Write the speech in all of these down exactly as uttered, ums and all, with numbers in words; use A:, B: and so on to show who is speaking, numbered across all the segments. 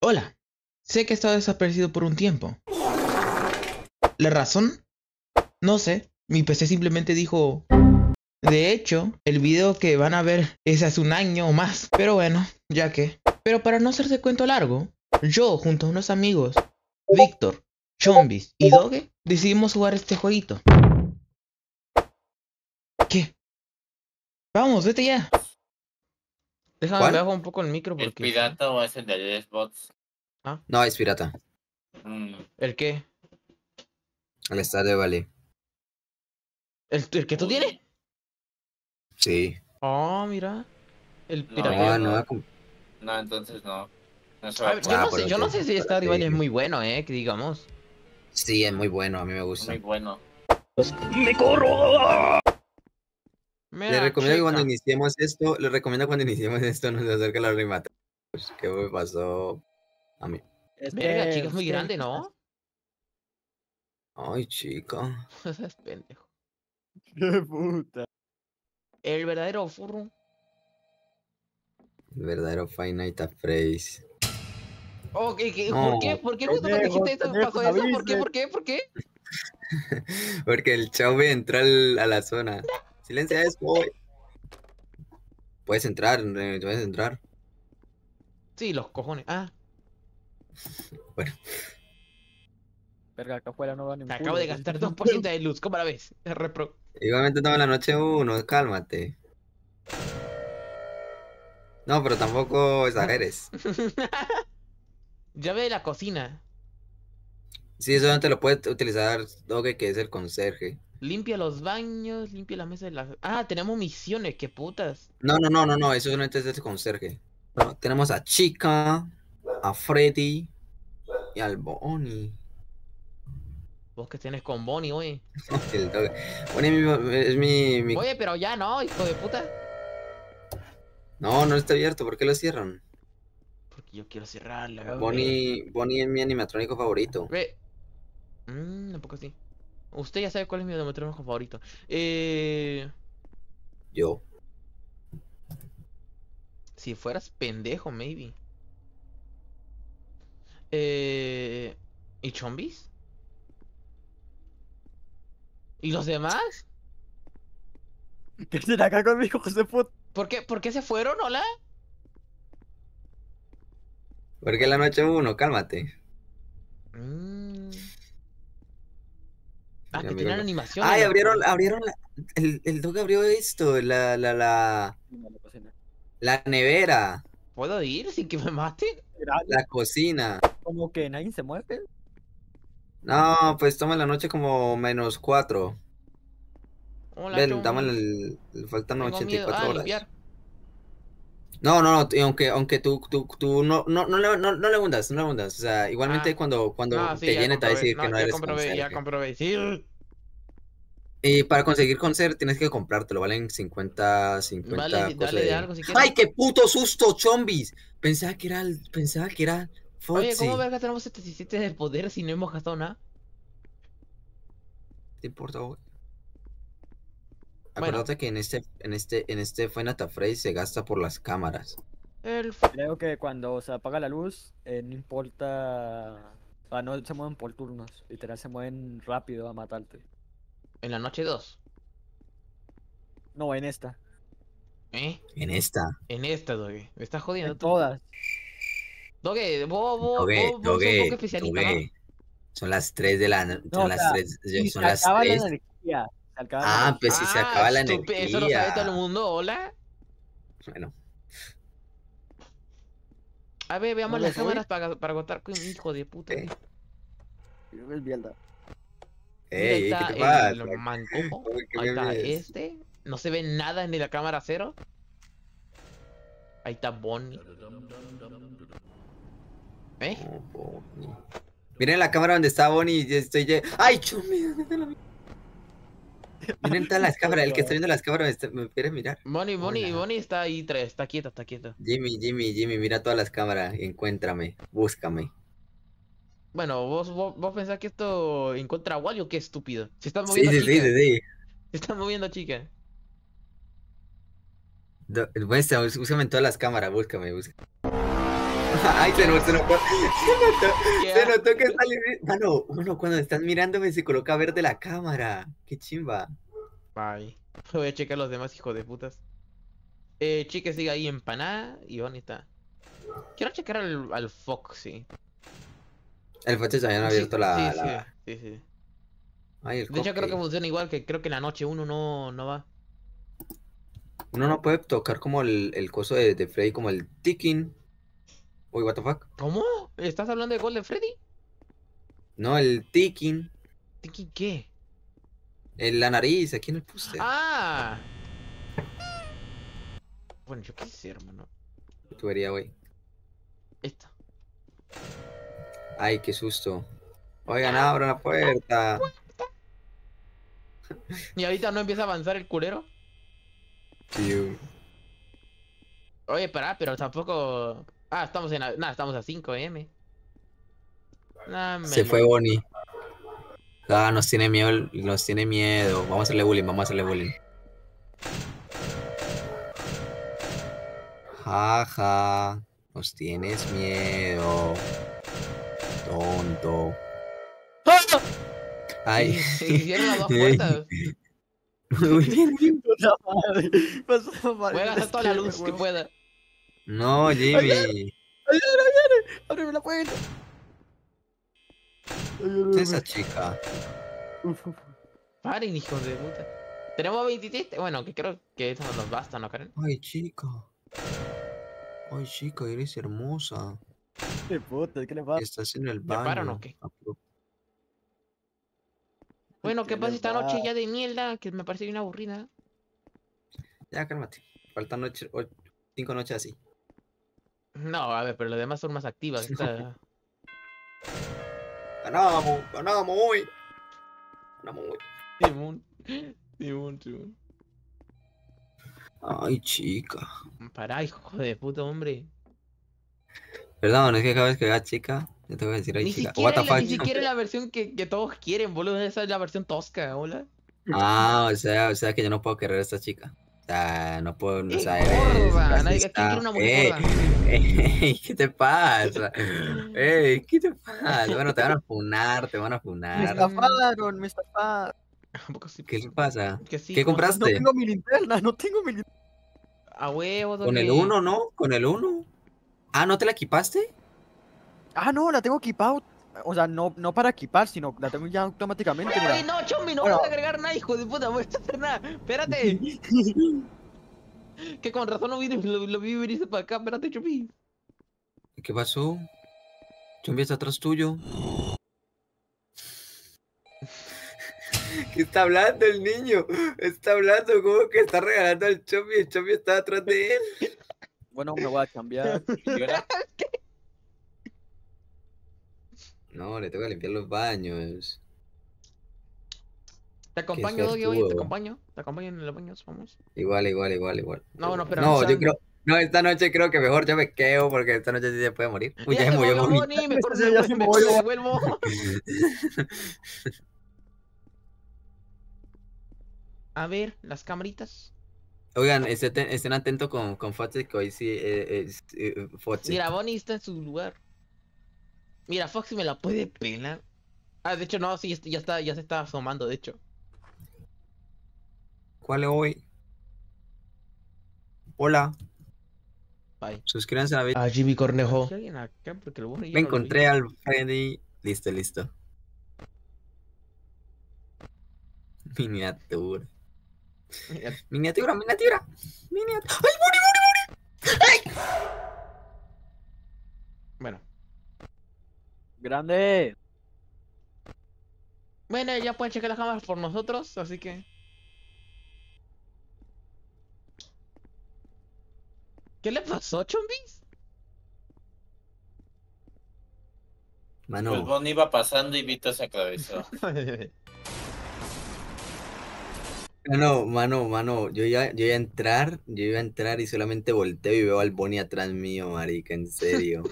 A: Hola, sé que he estado desaparecido por un tiempo. ¿La razón? No sé, mi P C simplemente dijo... De hecho, el video que van a ver es hace un año o más. Pero bueno, ya que... Pero para no hacerse cuento largo, yo junto a unos amigos, Víctor, Chombis y Doge, decidimos jugar este jueguito. ¿Qué? Vamos, vete ya. Déjame, me
B: ¿Cuál?
A: bajo un poco el micro
C: ¿Es
A: porque...
C: pirata o es el de Xbox?
A: ¿Ah?
B: No, es pirata.
C: Mm.
A: ¿El qué?
B: El Stardew Valley.
A: ¿El, el que tú
C: Uy.
A: tienes?
B: Sí.
A: Oh, mira. El
C: No,
A: pirata.
B: No,
C: yo
B: no.
C: no.
B: va con-
C: No, entonces no. No se
A: A
C: va a
A: ver, yo
B: Ah,
A: no
C: jugar.
A: sé,
B: pero
A: yo no
B: te,
A: sé si
B: pero te
A: Stardew Valley es
B: dije.
A: muy bueno, eh, que digamos.
B: Sí, es muy bueno, a mí me
C: Es
B: gusta.
C: muy bueno.
A: ¡Me corro!
B: Le
A: Mira,
B: recomiendo que cuando
A: chica.
B: iniciemos esto, le recomiendo cuando iniciemos esto no se acerque a la remata. Pues, ¿qué me pasó a mí?
D: Es
A: Verga,
D: que,
A: chica, es
D: es
A: muy
D: que
A: grande, ¿no?
B: Ay, chica.
A: Es pendejo.
D: qué puta.
A: El verdadero furro.
B: El verdadero Five Nights at Freddy's.
A: Oh, ¿qué, qué,
B: No,
A: ¿por qué? ¿Por qué justo cuando
D: Pendejo,
A: dijiste eso
D: pendejo,
A: pasó
D: no
A: eso? ¿Por qué?
D: avise.
A: ¿Por qué? ¿Por qué?
B: porque el chave entró al- a la zona. Silencia es boy. Puedes entrar, eh, puedes entrar.
A: Sí, los cojones. Ah,
B: Bueno,
D: Verga, acá afuera no van en
A: acabo
D: culo.
A: de gastar dos por ciento de luz. ¿Cómo la ves? Repro.
B: igualmente toma la noche uno, cálmate. No, pero tampoco exageres.
A: Llave de la cocina.
B: Sí, solamente lo puede utilizar Doge, que es el conserje.
A: Limpia los baños, limpia la mesa de la... Ah, tenemos misiones, qué putas.
B: No, no, no, no, no, eso solamente es el conserje. No, tenemos a Chica, a Freddy y al Bonnie.
A: Vos que tienes con Bonnie, oye.
B: El Doge. Bonnie es mi, es mi, mi-
A: Oye, pero ya no, hijo de puta.
B: No, no está abierto, ¿por qué lo cierran?
A: Porque yo quiero cerrarla, güey.
B: Bonnie, Bonnie es mi animatrónico favorito.
A: Ve. Mmm, tampoco así. Usted ya sabe cuál es mi animatrónico favorito. Eh...
B: Yo.
A: Si fueras pendejo, maybe. Eh... ¿Y Chombis? ¿Y los demás?
D: ¿Qué hacen acá conmigo, José puta?
A: ¿Por qué, ¿Por qué se fueron, hola?
B: ¿Por qué la noche uno? Cálmate.
A: Mm. Ah,
B: Mi
A: que
B: amigo
A: tenían
B: no.
A: animaciones.
B: Ay,
A: los-
B: abrieron, abrieron la, el, el Doge abrió esto, la, la, la,
D: No, la cocina.
B: la nevera,
A: ¿Puedo ir sin que me maten?
D: Mira,
B: la cocina.
D: como que nadie se mueve.
B: No, pues toma la noche como menos cuatro.
A: Hola,
B: Ven, dame
A: Chombis.
B: el, el- faltan
A: Tengo
B: ochenta y
A: miedo.
B: cuatro
A: Ah,
B: horas.
A: limpiar.
B: No, no, no, y aunque, aunque tú, tú, tú no, no, no, le- no, no le hundas, no le hundas. O sea, igualmente
A: Ah.
B: cuando, cuando
A: No, sí,
B: te
A: ya
B: llene te va a
A: comprobé.
B: decir que
A: No,
B: no
A: ya
B: eres
A: comprobé, ya
B: conserje.
A: comprobé. Sí.
B: Y para conseguir conserje tienes que comprártelo, valen cincuenta, cincuenta
A: Vale,
B: cosas
A: dale de
B: de...
A: algo si quieres.
B: ¡Ay, qué puto susto, chombis! Pensaba que era, el- pensaba que era
A: Oye, ¿cómo
B: Foxy.
A: verga tenemos setenta y siete de poder si no hemos gastado nada?
B: ¿Te importa, güey?
A: Bueno,
B: Acuérdate que en este, en este, en este Final Fantasy se gasta por las cámaras.
A: el...
D: Creo que cuando se apaga la luz, eh, no importa. O sea, no se mueven por turnos. Literal, se mueven rápido a matarte.
A: en la noche dos.
D: No, en esta.
A: ¿Eh?
B: En esta.
A: En esta, Doge. Me estás jodiendo
D: En
A: tú.
D: todas.
A: Doge, vos, vos,
B: Doge,
A: vos, vos sos un poco
B: Doge,
A: especialista, ¿no?
B: Doge. Son las tres de la no-
D: No,
B: son
D: o
B: las
D: sea,
B: tres,
D: si
B: son
D: se
B: las
D: acaba la
B: tres.
D: energía. Se acaba la
B: Ah,
D: energía.
B: pues si se
A: Ah,
B: acaba la
A: estúpido, eso lo sabe todo el
B: energía.
A: mundo, hola.
B: Bueno,
A: A ver, veamos
D: ¿No
A: las
D: lo soy?
A: cámaras para, para agotar con hijo de puta.
B: ¿qué?
D: Es mierda.
A: Mira, ahí
B: Ey, ¿qué
A: está
B: te pasa?
A: el mancojo.
B: Uy, ¿qué
A: Ahí
B: me
A: está
B: ves?
A: este. No se ve nada en la cámara cero. Ahí está Bonnie. ¿Eh?
B: Oh, Bonnie. Miren la cámara donde está Bonnie. Yo estoy ya... ¡Ay, chumi! ¿Dónde está la mi- Miren todas las cámaras. El que está viendo las cámaras me, está- me quiere mirar.
A: Bonnie, Bonnie,
B: Hola.
A: Bonnie está ahí, tres, está quieta, está quieta.
B: Jimmy, Jimmy, Jimmy, mira todas las cámaras. Encuéntrame. Búscame.
A: Bueno, vos, vos, vos pensás que esto encuentra a Wally o qué estúpido. Se está
B: Sí,
A: moviendo
B: sí,
A: chica.
B: sí, sí, sí.
A: Se está moviendo chica.
B: Do- Muestra, búscame en todas las cámaras. Búscame, búscame. Ay, se notó, se notó, se notó,
A: ¿Qué?
B: se notó que sale. Mano, mano, cuando estás mirándome se coloca verde la cámara. Qué chimba.
A: Bye. Voy a checar los demás hijos de putas. Eh, chica sigue ahí empanada y Bonnie está. Quiero checar al, al Foxy.
B: El Foche se habían
A: Sí,
B: abierto la.
A: sí,
B: la...
A: sí, sí, sí.
B: Ay, el
A: De hecho creo que
B: cupcake.
A: funciona igual, que creo que en la noche uno no, no va.
B: Uno no puede tocar como el, el coso de, de Freddy, como el ticking. Uy, what the fuck.
A: ¿Cómo? ¿Estás hablando de Golden Freddy?
B: No, el ticking.
A: ¿Tiki qué?
B: En la nariz, aquí en el póster.
A: ¡Ah! Bueno, yo qué sé, hermano.
B: Tubería, güey.
A: Esto.
B: Ay, qué susto. Oigan, abran la puerta.
A: ¿Y ahorita no empieza a avanzar el culero?
B: Tío.
A: Oye, pará, pero tampoco... Ah, estamos en... a- Nah, estamos a cinco eme. Nah, me
B: Se
A: lo-
B: fue Bonnie. Ah, nos tiene miedo, nos tiene miedo. Vamos a hacerle bullying, vamos a hacerle bullying. Jaja, nos tienes miedo. Tonto. Ay.
A: Y cierra las dos puertas.
B: Muy bien.
D: Puta madre. Pasó mal.
A: Voy a gastar toda la luz que pueda.
B: No, Jimmy.
D: Ábreme la puerta.
B: ¿Qué es esa chica?
D: Uf, uf.
A: Paren, hijos de puta. Tenemos veintitrés. Bueno, que creo que eso nos basta, ¿no, Karen?
B: Ay, chica. Ay, chica, eres hermosa.
D: Qué puta, ¿qué le pasa?
B: Estás en el
A: ¿Me
B: baño.
A: paran o qué?
B: Ah, pero-
A: Bueno, ¿qué
D: ¿Qué
A: pasa
D: le
A: esta noche
D: va?
A: ya de mierda? Que me parece bien aburrida.
B: Ya, cálmate. Faltan noche, o- cinco noches así.
A: No, a ver, pero las demás son más activas. Esta...
B: Ganamos, ganamos hoy. Ganamos hoy.
A: Simón. Simón, Simón.
B: Ay, chica.
A: Pará, hijo de puta, hombre.
B: Perdón, es que cada vez que vea chica, yo te voy a decir, ay,
A: Ni
B: chica.
A: siquiera,
B: What the
A: la, ni
B: fuck.
A: siquiera la versión que, que todos quieren, boludo. Esa es la versión tosca, hola.
B: Ah, o sea, o sea que yo no puedo querer a esta chica. O sea, no puedo, o
A: Es
B: sea, eres
A: gorda. Nadie- ¿quién
B: clasista.
A: quiere una mujer
B: Ey,
A: gorda?
B: ey, ¿qué te pasa? Ey, ¿qué te pasa? Bueno, te van a funar, te van a
D: Me
B: funar.
D: estafaron, me estafaron.
A: ¿A poco sí?
B: ¿Qué le pasa?
A: Que sí,
B: ¿Qué
A: ¿cómo?
D: No
B: compraste?
D: tengo mi linterna, no tengo mi linterna.
A: A huevo,
B: Con el
A: doble.
B: uno, ¿no? Con el uno. Ah, ¿no te la equipaste?
D: Ah, no, la tengo equipada. O sea, no, no para equipar, sino la tengo ya automáticamente. Mira.
A: Oye, no, Chomi, no
D: Bueno.
A: voy a agregar nada, hijo de puta. No voy a hacer nada. Espérate. Que con razón no vi, lo, lo vi venirse para acá. Espérate, Chomi.
B: ¿Qué pasó? Chumbi está atrás tuyo. ¿Qué está hablando el niño? Está hablando como que está regalando al Chumbi. El Chumbi está atrás de él.
D: Bueno, me voy a cambiar.
C: ¿Y ahora?
B: No, le tengo que limpiar los baños.
A: Te acompaño, Doggy, oye, te
B: suertudo.
A: acompaño. Te acompaño en los baños, vamos.
B: Igual, igual, igual, igual.
A: No, no, pero
B: No,
A: no,
B: yo creo. No, esta noche creo que mejor yo me quedo porque esta noche sí se puede morir. Uy, ya,
A: Ya
B: se
A: se
B: murió
A: movió
B: Bonnie.
A: Bonnie, mejor
D: Sí,
A: me,
D: ya
A: voy-
D: se
A: me,
D: movió.
A: me devuelvo. A ver, las camaritas.
B: Oigan, estén, estén atentos con, con Foxy, que hoy sí eh, es eh, Foxy.
A: Mira, Bonnie está en su lugar. Mira, Foxy me la puede pelar. Ah, de hecho, no, sí, ya está, ya se está asomando, de hecho.
B: ¿Cuál es hoy? Hola,
A: Bye.
B: suscríbanse a la vida.
A: A Jimmy Cornejo. ¿Hay alguien acá? Porque lo bueno yo
B: Me
A: no lo vi.
B: encontré al Freddy. Listo, listo. Miniatura.
A: Mira,
B: Miniatura, miniatura. Miniatura. ¡Ay, Bonnie, Bonnie, Bonnie!
A: bueno.
D: Grande.
A: Bueno, ya pueden checar las cámaras por nosotros, así que... ¿Qué le pasó, Chombis?
C: Pues
B: Mano,
C: Bon iba pasando y Vito se atravesó.
B: mano, mano, mano. Yo iba, yo iba a entrar, yo iba a entrar y solamente volteo y veo al Bonnie atrás mío, marica, en serio.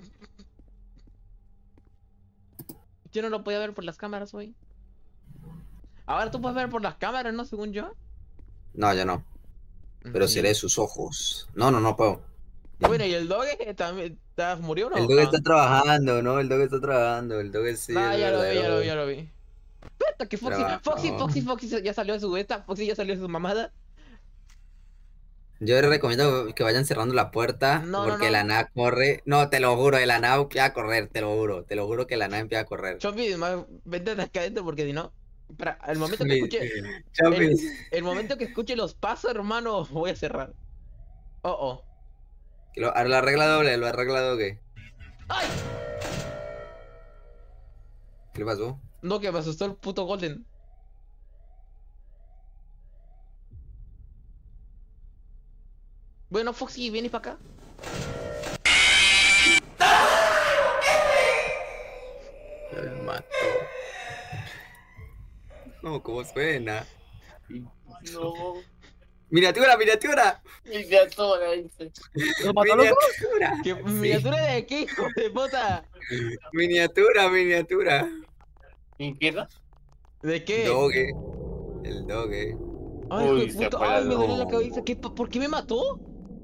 A: Yo no lo podía ver por las cámaras hoy. Ahora tú puedes ver por las cámaras, ¿no? Según yo.
B: No, yo no. Pero
A: Sí.
B: seré sus ojos. No, no, no puedo.
A: Bueno, y el dog también. ¿Está- ¿Murió o no?
B: El dog
A: No.
B: está trabajando, ¿no? El dog está trabajando. El dog es sí.
A: Ah,
B: el
A: ya lo vi, ya
B: verdadero
A: lo vi, ya lo vi. Espera, que Foxy,
B: Trabajó.
A: Foxy, Foxy, Foxy ya salió de su beta, Foxy ya salió de su mamada.
B: Yo les recomiendo que vayan cerrando la puerta
A: No, no,
B: porque
A: no.
B: la nada corre. No, te lo juro, la nada empieza a correr, te lo juro. Te lo juro que la nada empieza a correr.
A: Chompy, más, vente de acá adentro porque si no. Para, el momento que
B: Mi-
A: escuche.
B: Chompy.
A: El, el momento que escuche los pasos, hermano, voy a cerrar. Oh, oh.
B: Que Lo, lo arregla doble, lo arregla doble.
A: ¡Ay!
B: ¿Qué le pasó?
A: No, que me asustó el puto Golden. Bueno, Foxy, vienes para acá.
B: Me mató. No, ¿cómo suena?
C: No.
B: Miniatura, miniatura.
C: Miniatura, dice.
D: ¿Lo mató, loco?
B: Miniatura.
A: ¿Qué
B: Sí.
A: miniatura de qué, hijo de puta?
B: Miniatura, miniatura.
C: ¿Y qué era?
A: ¿De qué?
B: Doge. El doge.
A: Ay,
C: Uy,
A: hijo de
C: se
A: puta.
C: fue
A: Ay,
C: la
A: me duele la
B: luz.
A: cabeza. ¿Qué, ¿Por qué me mató?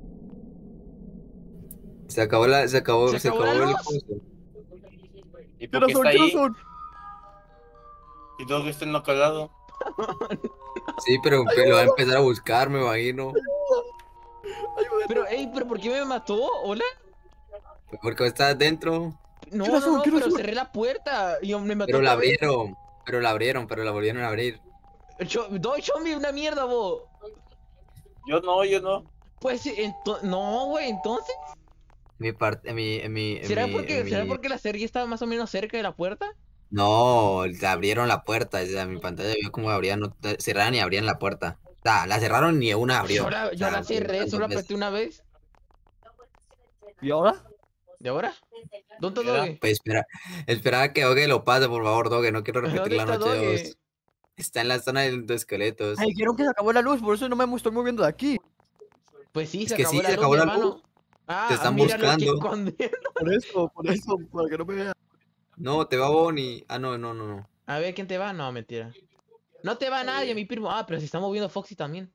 B: Se acabó la, se acabó,
A: ¿Se
B: se
A: acabó
B: acabó,
A: la
B: el
A: luz?
B: coso.
C: ¿Y
D: ¿Qué
C: por qué
D: razón?
C: está
D: ¿Qué
C: ahí?
D: razón?
C: ¿Y todo que está en lo cagado?
B: Sí, pero pe- lo va a empezar a buscar, me imagino.
D: Ayúdame.
A: Pero, ey, ¿pero por qué me mató? ¿Hola?
B: Porque está adentro.
A: No,
D: ¿Qué
A: no,
D: razón?
A: no,
D: ¿Qué
A: pero
D: razón?
A: cerré la puerta y me mató
B: Pero la
A: otra vez.
B: abrieron. Pero la abrieron, pero la volvieron a abrir.
A: Yo, doy zombie una mierda, vos.
C: Yo no, yo no.
A: Pues, ento- no, güey, entonces.
B: Mi parte, en mi, en mi, en
A: ¿Será
B: mi-
A: porque,
B: en
A: ¿será
B: mi-
A: porque la serie estaba más o menos cerca de la puerta?
B: No, te abrieron la puerta. O sea, mi pantalla vio cómo abrían, no, te- cerraban y abrían la puerta. O sea, la cerraron y ni una abrió.
A: Yo la,
B: O
A: yo
B: sea,
A: la cerré,
B: tantas
A: solo
B: veces.
A: apreté una vez.
D: ¿Y ahora?
A: ¿Y ahora? ¿Dónde está
C: Mira.
A: Doge?
B: Pues espera, espera que Doge lo pase, por favor, Doge. No quiero
A: ¿Dónde
B: repetir la
A: está
B: noche de
A: Doge?
B: dos. Está en la zona de los esqueletos.
D: Ay, dijeron que se acabó la luz, por eso no me estoy moviendo de aquí.
A: Pues sí,
B: Es
A: se
B: que
A: acabó
B: sí,
A: la
B: se
A: luz,
B: acabó
A: mi
B: la
A: hermano.
B: luz.
A: Ah,
B: Te están
A: mira lo que
B: buscando.
A: escondieron.
D: Por eso, por eso, para que no me vean.
B: No, te va Bonnie. Ah, no, no, no, no.
A: A ver, ¿quién te va? No, mentira. No te va nadie, mi primo. Ah, pero se está moviendo Foxy también.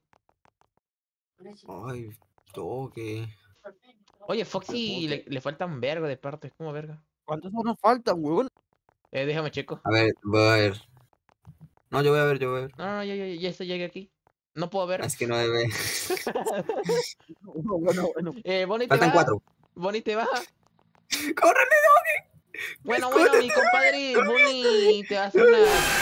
B: Ay, Doge.
A: Oye, Foxy le, le faltan verga de partes. ¿Cómo verga?
D: ¿Cuántos nos faltan, huevón?
A: Eh, déjame checo.
B: A ver, voy a ver. No, yo voy a ver, yo voy a ver.
A: No, no, ya, ya, ya estoy, llegué aquí. No puedo ver.
B: Es que no debe.
D: Bueno, bueno, bueno.
A: eh, Bonnie te
B: Faltan
A: va.
B: cuatro.
A: Bonnie te va.
B: ¡Córrele!
A: Bueno, bueno, mi compadre Bonnie te va a hacer una.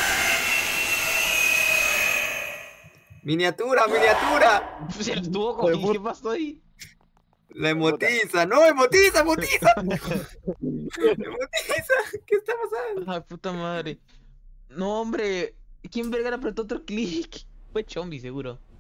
B: ¡Miniatura, miniatura!
A: Se estuvo con. ¿Qué pasó ahí?
B: La emotiza, no, emotiza, emotiza. Emotiza, ¿qué está pasando?
A: Ay, puta madre. No, hombre. ¿Quién verga le apretó otro clic? Fue Chombi, seguro.